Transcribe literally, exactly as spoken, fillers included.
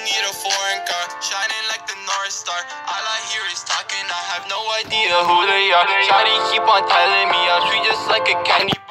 need a foreign car, shining like the North Star. All I hear is talking, I have no idea who they are. Shawty keep on telling me I'm sweet just like a candy bar.